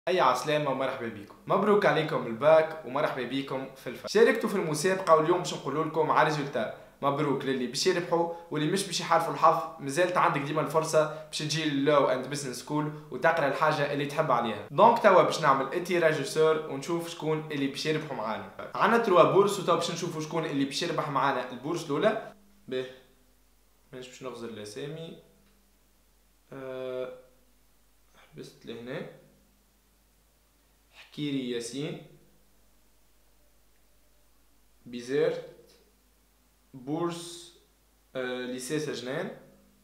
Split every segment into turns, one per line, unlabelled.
عسلامة ومرحبا بكم. مبروك عليكم الباك ومرحبا بكم في الفن. شاركتوا في المسابقة واليوم باش نقول لكم على ريزولتا. مبروك للي باش يربحوا واللي مش باش يحالفوا الحظ. مازالت عندك ديما الفرصة باش تجي للو اند بزنس سكول وتقرا الحاجة اللي تحب عليها. دونك توا باش نعمل اتيراج سور ونشوف شكون اللي باش يربحوا معانا. عندنا 3 بورس وتوا باش نشوفوا شكون اللي باش يربح معانا البورس الاولى. باهي مانيش باش نغزر الاسامي. حبست لهنا. حكيري ياسين، بيزيرت، بورس ليسي سجنان،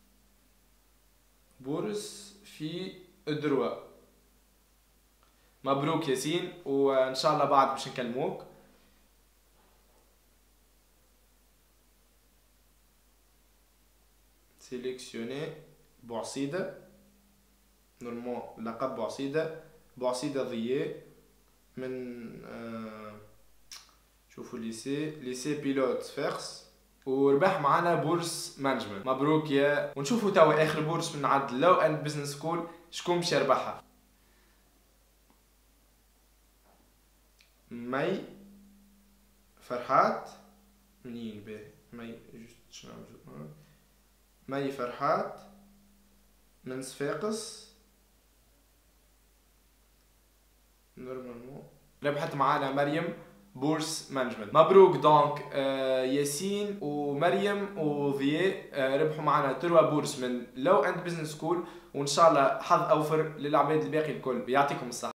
بورس في الدروا. مبروك ياسين وان شاء الله بعد باش نكلموك. سيليكسيوني بوعصيدة، نورمال لقب بوعصيدة، بوعصيدة ضياء من شوفوا ليسي بيلوت فيرس، وربح معنا بورس مانجمنت. مبروك يا. ونشوفوا توا اخر بورس من عند لو اند بزنس سكول شكون باش يربحها. مي فرحات منين باهي مي جوست مي فرحات من صفاقس نورمالمون. ربحت معانا مريم بورس مانجمنت. مبروك. دونك ياسين ومريم وضياء ربحوا معنا 3 بورس من لو اند بزنس سكول، وان شاء الله حظ اوفر للعباد الباقي الكل. يعطيكم الصحة.